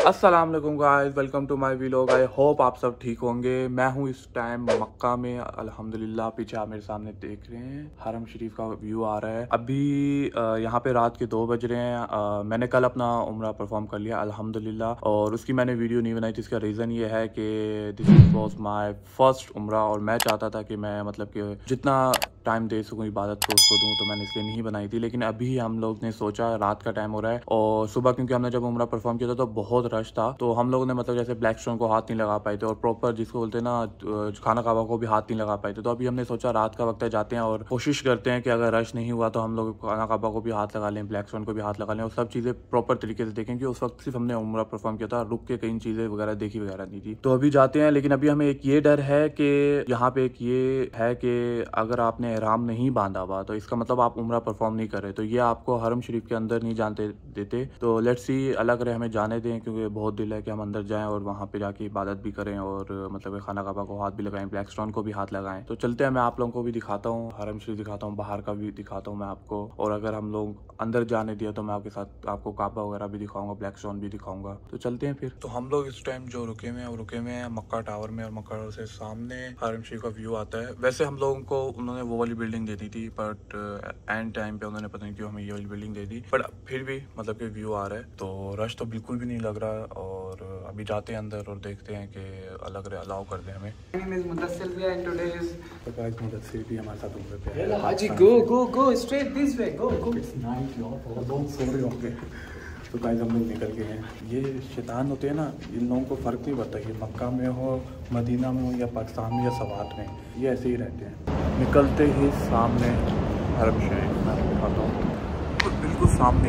अस्सलाम वालेकुम guys, welcome to my vlog. I hope आप सब ठीक होंगे। मैं हूँ इस टाइम मक्का में अल्हम्दुलिल्लाह। पीछे आप मेरे सामने देख रहे हैं हरम शरीफ का व्यू आ रहा है। अभी यहाँ पे रात के 2 बज रहे हैं। मैंने कल अपना उम्रा परफॉर्म कर लिया अल्हम्दुलिल्लाह, और उसकी मैंने वीडियो नहीं बनाई थी। इसका रीज़न ये है कि दिस वॉज माई फर्स्ट उम्रा, और मैं चाहता था कि मैं मतलब कि जितना टाइम दे सकूँ इबादत को उसको दूँ, तो मैंने इसलिए नहीं बनाई थी। लेकिन अभी हम लोग ने सोचा, रात का टाइम हो रहा है और सुबह क्योंकि हमने जब उम्रा परफॉर्म किया था तो बहुत रश था, तो हम लोगों ने मतलब जैसे ब्लैक स्टोन को हाथ नहीं लगा पाए थे, और प्रॉपर जिसको बोलते हैं ना खाना काबा को भी हाथ नहीं लगा पाए थे। तो अभी हमने सोचा रात का वक्त है, जाते हैं और कोशिश करते हैं कि अगर रश नहीं हुआ तो हम लोग खाना काबा को भी हाथ लगा लें, ब्लैक स्टोन को भी हाथ लगा लें, और सब चीज़ें प्रॉपर तरीके से देखें कि उस वक्त सिर्फ हमने उम्रा परफॉर्म किया था, रुक के कई चीज़ें वगैरह देखी वगैरह नहीं थी। तो अभी जाते हैं। लेकिन अभी हमें एक ये डर है कि यहाँ पे एक ये है कि अगर आपने एहराम नहीं बांधा हुआ तो इसका मतलब आप उम्रा परफॉर्म नहीं कर रहे, तो ये आपको हरम शरीफ के अंदर नहीं जानते देते। तो लेट्स सी, अल्लाह करे हमें जाने दें, क्योंकि बहुत दिल है कि हम अंदर जाएं और वहाँ पे जाके इबादत भी करें, और मतलब खाना काबा को हाथ भी लगाएं, ब्लैक स्टोन को भी हाथ लगाएं। तो चलते हैं, मैं आप लोगों को भी दिखाता हूँ, हरम शरीफ दिखाता हूँ, बाहर का भी दिखाता हूँ मैं आपको, और अगर हम लोग अंदर जाने दिया तो मैं आपके साथ आपको काबा वगैरह भी दिखाऊंगा, ब्लैक स्टोन भी दिखाऊंगा। तो चलते हैं फिर। तो हम लोग इस टाइम जो रुके हुए हैं मक्का टावर में, और मक्का टावर से सामने हरम शरीफ का व्यू आता है। वैसे हम लोगों को उन्होंने वो वाली बिल्डिंग दे दी थी, बट एंड टाइम पे उन्होंने पता नहीं क्यों हमें ये वाली बिल्डिंग दे दी, बट फिर भी मतलब कि व्यू आ रहा है, तो रश तो बिल्कुल भी नहीं लग रहा है। और अभी जाते हैं अंदर और देखते हैं कि अलग अलाउ कर दें हमें। तो गाइस मुदस्सिर भी हमारे साथ उम्र पे है। हाजी go straight this way, go it's night यार, और बहुत सो रहे होंगे। तो गाइस हम लोग निकल गए हैं। ये शैतान होते हैं ना, इन लोगों को फ़र्क नहीं पड़ता कि मक्का में हो, मदीना में हो, या पाकिस्तान में, या सवात में, ये ऐसे ही रहते हैं। निकलते ही सामने हरम शरीफ, मैं आपको दिखाता हूँ, तो बिल्कुल सामने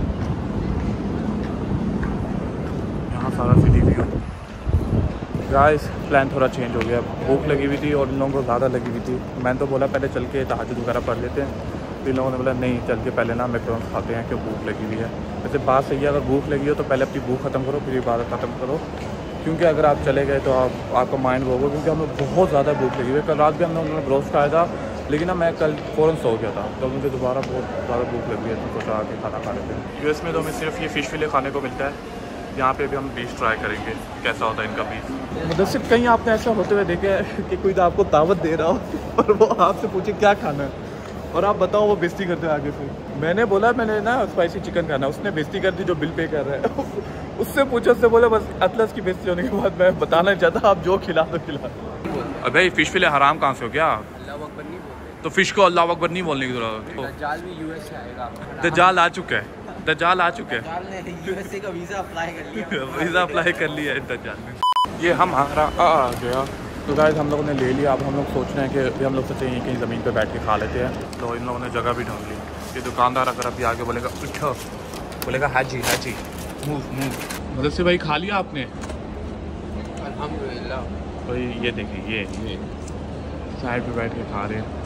यहाँ सारा सिटी व्यू। गाइस प्लान थोड़ा चेंज हो गया, भूख लगी हुई थी और इन लोगों को ज़्यादा लगी हुई थी। मैंने तो बोला पहले चल के तहज्जुद वगैरह पढ़ लेते हैं, इन लोगों ने बोला नहीं, चल के पहले ना मैकडॉनल्ड्स खाते हैं, क्यों भूख लगी हुई है। वैसे बात सही है, अगर भूख लगी हो तो पहले अपनी भूख ख़त्म करो, फिर इबादत ख़त्म करो, क्योंकि अगर आप चले गए तो आपका माइंड वो होगा। क्योंकि हमें बहुत ज़्यादा भूख लगी हुई है। कल रात भी हमने उन्होंने ब्रोस्ट खाया था, लेकिन ना मैं कल फ़ौरन सो गया था, तो मुझे दोबारा बहुत ज़्यादा भूख लगी है, तो सोचा आके खाना खा लेते हैं। यूएस में तो हमें सिर्फ ये फ़िश फिले खाने को मिलता है, यहाँ पे भी हम बीफ ट्राई करेंगे कैसा होता है इनका बीफ। मतलब सिर्फ कहीं आपने ऐसा होते हुए देखे कि कोई तो आपको दावत दे रहा हो और वो आपसे पूछे क्या खाना है, और आप बताओ, वो बेइज्जती करते हैं आगे से। मैंने बोला मैंने ना स्पाइसी चिकन खाना, उसने बेइज्जती कर दी जो बिल पे कर रहा है। उससे पूछा, उससे बोला बस अतलस की बेइज्जती होने के बाद मैं बताना नहीं चाहता, आप जो खिला दो खिला। अब भाई फ़िश फिले हराम कहाँ से हो गया? तो फ़िश को अल्लाह अकबर नहीं बोलने की जरूरत है। दज्जाल भी यूएस से आएगा। दज्जाल आ चुका है, दज्जाल आ चुके हैं। यूएसए का वीज़ा अप्लाई कर लिया। वीज़ा अप्लाई कर लिया है दज्जाल ने। ये हम हमारा आ गया। तो गाइस हम लोगों ने ले लिया। अब हम लोग सोच रहे हैं कि हम लोग सोचते हैं कहीं ज़मीन पे बैठ के खा लेते हैं। तो इन लोगों ने जगह भी ढूंढ ली। ये दुकानदार अगर अभी आगे बोलेगा उठो, बोलेगा हाजी हाजी मूव। मतलब से भाई खा लिया आपने? अल्हम्दुलिल्लाह। भाई ये देखिए, ये साइड पे बैठ के खा रहे हैं।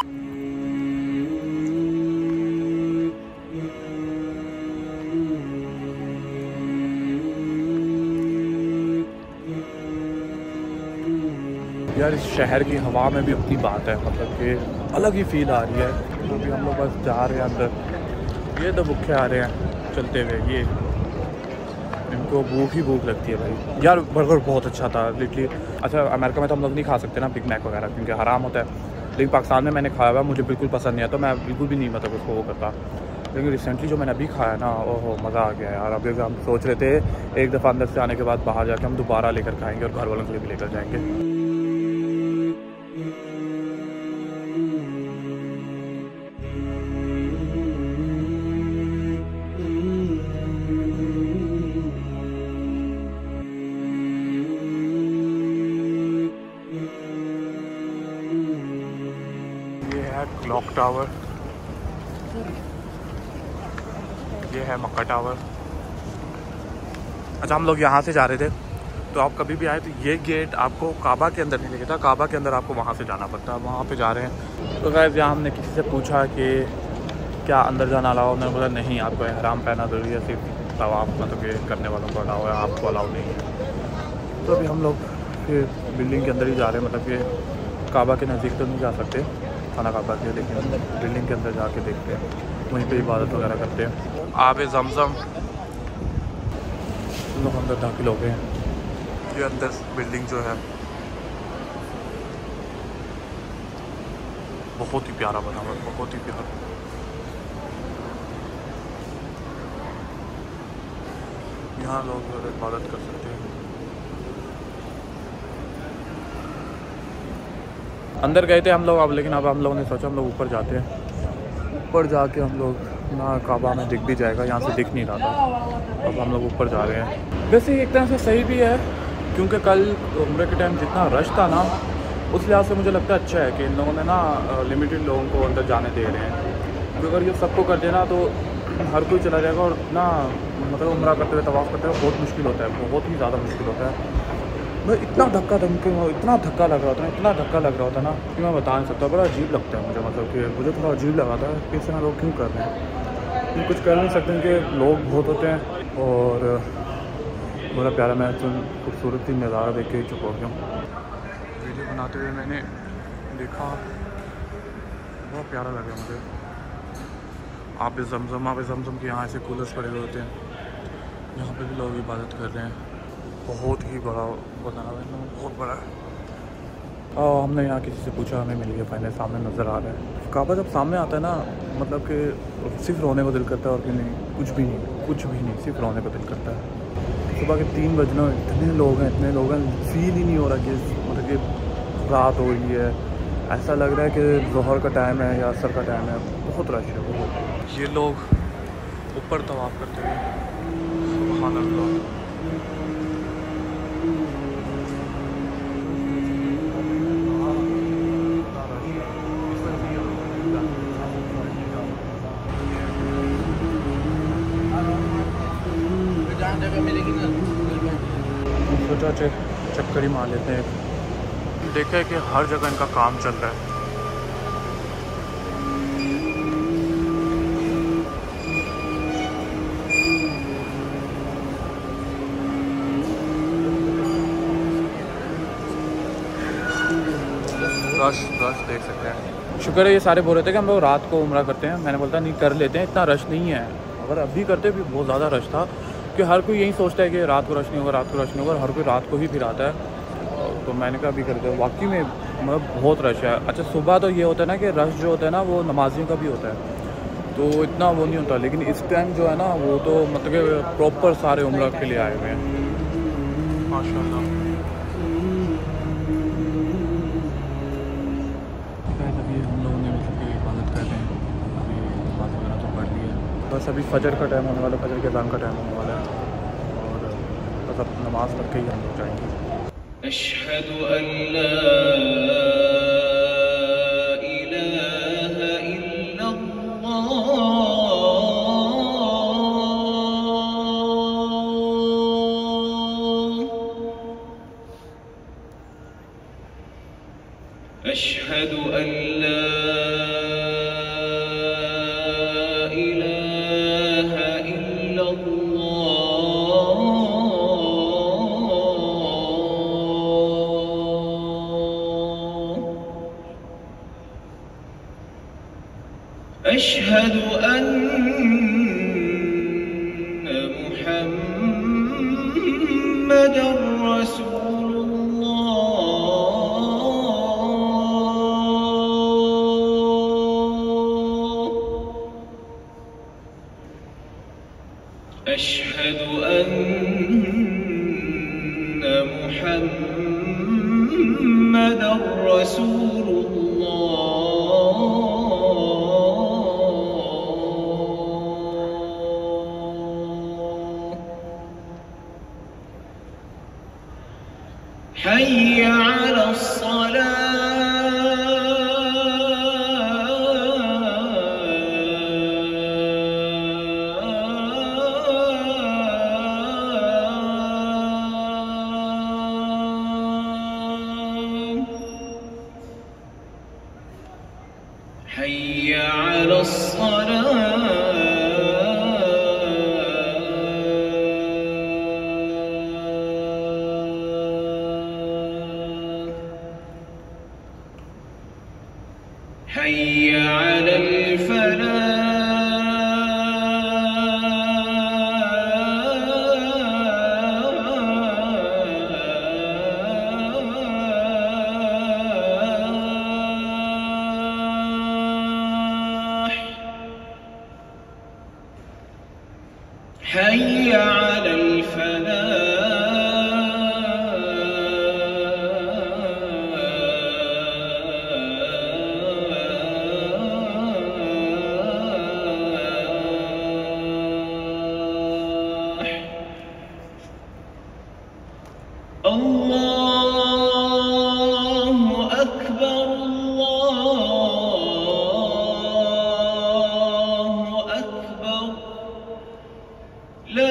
यार इस शहर की हवा में भी अपनी बात है, मतलब कि अलग ही फील आ रही है। तो भी हम लोग बस जा रहे हैं अंदर। ये तो भूखे आ रहे हैं चलते हुए, ये इनको भूख ही भूख लगती है भाई। यार बर्गर बहुत अच्छा था लिटरली। अच्छा अमेरिका में तो हम लोग नहीं खा सकते ना बिग मैक वगैरह, क्योंकि हराम होता है, लेकिन पाकिस्तान में मैंने खाया हुआ, मुझे बिल्कुल पसंद नहीं आता, मैं बिल्कुल भी नहीं मतलब उसको वो करता। लेकिन रिसेंटली जो मैंने अभी खाया ना, ओहो मज़ा आ गया यार। अभी हम सोच रहे थे एक दफ़ा अंदर से आने के बाद बाहर जाके हम दोबारा लेकर खाएँगे, और घर वालों के लिए भी लेकर जाएँगे। क्लॉक टावर, ये है मक्का टावर। अच्छा हम लोग यहाँ से जा रहे थे, तो आप कभी भी आए तो ये गेट आपको काबा के अंदर नहीं लेके था, काबा के अंदर आपको वहाँ से जाना पड़ता है। वहाँ पे जा रहे हैं। तो गाइस यहाँ हमने किसी से पूछा कि क्या अंदर जाना अलाउ, उन्होंने बोला नहीं, आपको एहराम पहना ज़रूरी है, सिर्फ तवाफ मतलब ये करने वालों को अलाउ है, आपको अलाउ नहीं है। तो अभी हम लोग फिर बिल्डिंग के अंदर ही जा रहे हैं, मतलब कि काबा के नज़दीक तो नहीं जा सकते खाना काबा के, लेकिन बिल्डिंग के अंदर जाके देखते हैं, वहीं पे इबादत वगैरह करते हैं। आब ज़मज़म हम लोग अंदर दाखिल हो गए हैं। ये अंदर बिल्डिंग जो है बहुत ही प्यारा बना हुआ है, बहुत ही प्यारा। यहाँ लोग इबादत कर सकते हैं। अंदर गए थे हम लोग अब, लेकिन अब हम लोगों ने सोचा हम लोग ऊपर जाते हैं। ऊपर जाके हम लोग ना काबा में दिख भी जाएगा, यहाँ से दिख नहीं रहा था। अब हम लोग ऊपर जा रहे हैं। वैसे एक तरह से सही भी है, क्योंकि कल उम्र के टाइम जितना रश था ना, उस लिहाज से मुझे लगता है अच्छा है कि इन लोगों ने ना लिमिटेड लोगों को अंदर जाने दे रहे हैं। क्योंकि अगर ये सबको कर देना तो हर कोई चला जाएगा, और ना मतलब उम्रा करते हुए तवाफ़ करते हुए बहुत मुश्किल होता है, बहुत ही ज़्यादा मुश्किल होता है। मैं इतना धक्का लग रहा था, इतना धक्का लग रहा था ना कि मैं बता नहीं सकता। बड़ा अजीब लगता है मुझे, मतलब कि मुझे थोड़ा अजीब लगा था कि इस तरह लोग क्यों कर रहे हैं। ये कुछ कर नहीं सकते कि लोग बहुत होते हैं। और बड़ा प्यारा, मैं तो खूबसूरत ही नज़ारा देख के ही चुप हो गया हूँ। वीडियो बनाते हुए मैंने देखा, बहुत प्यारा लगा मुझे। आप जमजम के यहाँ ऐसे कूलर्स पड़े हुए होते हैं, यहाँ पे भी लोग इबादत कर रहे हैं। बहुत ही बड़ा बना हुआ है, बहुत बड़ा है। हमने यहाँ किसी से पूछा, हमें मिल गया फाइनल, सामने नज़र आ रहा है काबा। जब सामने आता है ना, मतलब कि सिर्फ रोने को दिल करता है, और कि नहीं, कुछ भी नहीं, सिर्फ रोने को दिल करता है। सुबह के 3 बजने, इतने लोग हैं, फील ही नहीं हो रहा कि मतलब कि रात हो रही है। ऐसा लग रहा है कि ज़ोहर का टाइम है या असर का टाइम है। बहुत रश है, बहुत। ये लोग ऊपर तवाफ़ करते हैं, सुभान अल्लाह। सोचा चक्कर ही मार लेते हैं। देखा कि हर जगह इनका काम चल रहा है। रश देख सकते हैं। शुक्र है ये सारे बोल रहे थे कि हम लोग रात को उम्रा करते हैं। मैंने बोलता नहीं, कर लेते हैं, इतना रश नहीं है। अगर अभी करते भी बहुत ज़्यादा रश था, कि हर कोई यही सोचता है कि रात को रश नहीं होगा, हर कोई रात को ही फिर आता है। तो मैंने कहा अभी करते हैं। वाकई में मतलब बहुत रश है। अच्छा, सुबह तो ये होता है ना कि रश जो होता है ना वो नमाजियों का भी होता है, तो इतना वो नहीं होता। लेकिन इस टाइम जो है ना, वो तो मतलब कि प्रॉपर सारे उम्रा के लिए आए हुए हैं, माशाल्लाह। अभी हम लोगों ने मतलब कि इबादत कर रहे हैं, अभी नमाज़ वगैरह तो पढ़ ली है। बस अभी फजर का टाइम होने वाला है, फजर के अज़ान का टाइम होने वाला है, और बस अब नमाज़ पढ़ के ही हम लोग जाएंगे। अशहदु अल्ला इलाहा इल्लल्लाह, अशहदु अल्ला अशहदु अन्ना मुहम्मदर रसूलुल्लाह, अशहदु अन्ना मुहम्मदर रसूलुल्लाह। حي على الصلاة، حي على الصلاة، حي على الفلاح، अल्लाहु अकबर अल्लाहु अकबर ला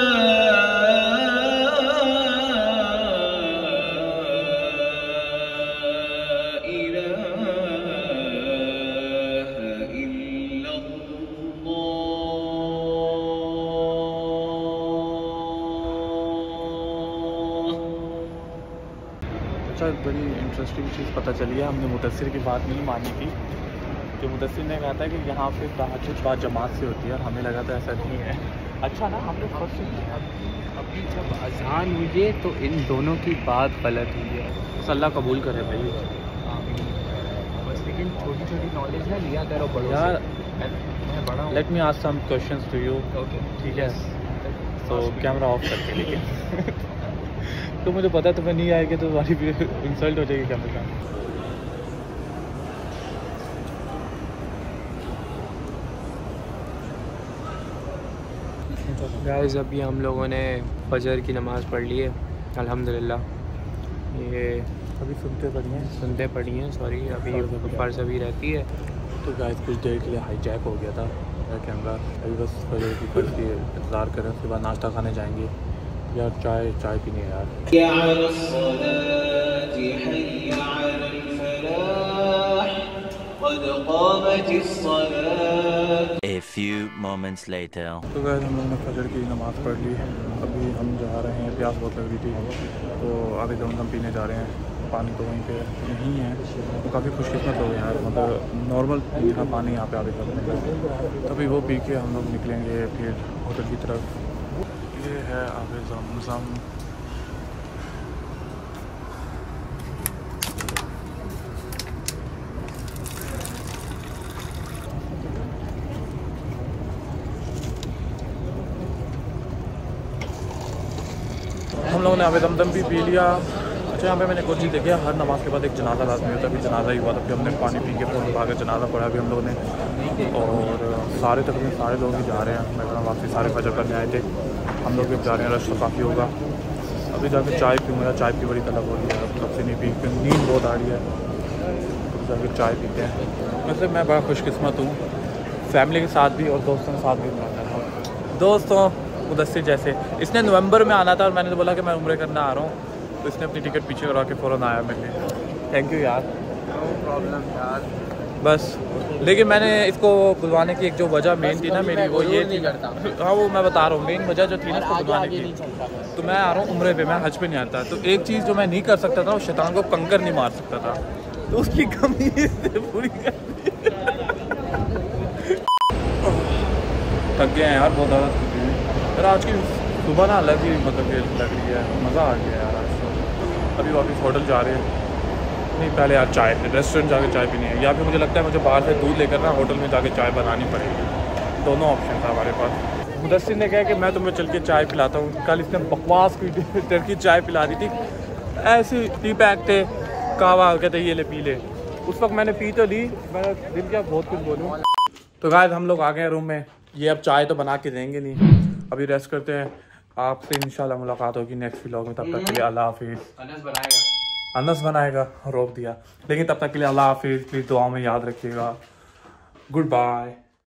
अच्छा, बड़ी इंटरेस्टिंग चीज़ पता चली है। हमने मुदस्सिर की बात नहीं मानी थी। जो मुदस्सिर ने कहा था कि यहाँ पे तहज्जुद बाद जमात से होती है, और हमें लगा था ऐसा नहीं है। अच्छा ना, हमने फर्स्ट अभी जब अजान हुई है तो इन दोनों की बात गलत हुई है। अल्लाह कबूल करे भाई। बस लेकिन छोटी छोटी नॉलेज ना लिया करो बड़ों यार, से। मैं बड़ा हूँ। Let me ask some questions to you. Okay ठीक है, तो कैमरा ऑफ करके, लेकिन तो मुझे पता है तुम्हें नहीं आएगी तो तुम्हारी भी इंसल्ट हो जाएगी कैमरे का। गाइस, अभी हम लोगों ने फजर की नमाज़ पढ़ ली है अल्हम्दुलिल्लाह। ये अभी सुनते पढ़ी हैं सॉरी, अभी फ़र्ज़ अभी रहती है। तो गाइस, कुछ देर के लिए हाईजैक हो गया था मेरा कैमरा। अभी बस फजर की फर्ज की इंतज़ार करें, उसके बाद नाश्ता खाने जाएंगे। यार चाय पीनी है यार। A few moments later. तो गाइस, हम लोगों ने फजर की नमाज़ पढ़ ली है। अभी हम जा रहे हैं, प्यास बहुत लग रही थी तो आगे दम पीने जा रहे हैं। पानी तो वहीं पे नहीं है, तो काफ़ी खुशकिस्मत हो गए यार। मतलब नॉर्मल यहाँ पानी यहाँ पे आगे तक नहीं है। तभी वो पी के हम लोग निकलेंगे फिर होटल की तरफ। ये है आगे ज़मज़म। हम लोगों ने आगे दमदम भी पी लिया। अच्छा, यहाँ पे मैंने कुछ चीज़ देखी है, हर नमाज के बाद एक जनाजा लाजमी होता है। अभी जनाजा ही हुआ था, फिर हमने पानी पी के फ़ौरन भाग के जनाजा पढ़ा अभी हम लोगों ने। और सारे तकरीबन सारे लोग ही जा रहे हैं। मैं कहूँ वापसी सारे फजर करने आए थे, हम लोग भी जा रहे हैं। रश तो काफ़ी होगा। अभी जाके चाय पीऊँगा, चाय की बड़ी तलब हो रही है, तब से नहीं पी, फिर नींद बहुत आ रही है। तो जाके चाय पीते हैं। वैसे मैं बड़ा खुशकिस्मत हूँ, फैमिली के साथ भी और दोस्तों के साथ भी मैं हूँ। दोस्तों मुदस्सिर जैसे, इसने नवंबर में आना था और मैंने तो बोला कि मैं उम्रे करने आ रहा हूँ, तो इसने अपनी टिकट पीछे करवा के फ़ौरन आया मेरे लिए। थैंक यू यार। नो प्रॉब्लम यार। बस लेकिन मैंने इसको बुलवाने की एक जो वजह मेन थी ना मेरी, वो ये थी। हाँ, वो मैं बता रहा हूँ, मेन वजह जो थी ना इसको बुलवाने की, तो मैं आ रहा हूँ उम्रे पे, मैं हज पे नहीं आता। तो एक चीज़ जो मैं नहीं कर सकता था, वो शैतान को कंकर नहीं मार सकता था, तो उसकी कमी इसने पूरी कर दी। थक गए हैं यार, बहुत ज़्यादा थक गए हैं यार। आज की सुबह ना अलग ही मतलब कि लग रही है, मज़ा आ गया यार आज तो। अभी वापस होटल जा रहे हैं। नहीं, पहले यार चाय, रेस्टोरेंट जाके चाय पीनी है, या फिर मुझे लगता है मुझे बाहर से दूध लेकर ना होटल में जाके चाय बनानी पड़ेगी। दोनों ऑप्शन था हमारे पास। मुदस्सिर ने कहा कि मैं तुम्हें चल के चाय पिलाता हूँ। कल इसने बकवास की टर्की चाय पिला दी थी, ऐसी टी पैक थे, कहवा कहते ये ले पी ले। उस वक्त मैंने पी तो ली, मेरा दिल क्या बहुत कुछ बोलूँ। तो गाइस, हम लोग आ गए रूम में। ये अब चाय तो बना के देंगे नहीं, अभी रेस्ट करते हैं। आपसे इंशाल्लाह मुलाकात होगी नेक्स्ट व्लॉग में। तब तक के लिए अल्लाह हाफिज़। अनस बनाएगा, रोक दिया। लेकिन तब तक के लिए अल्लाह हाफिज़। प्लीज़ दुआ में याद रखिएगा। Good bye.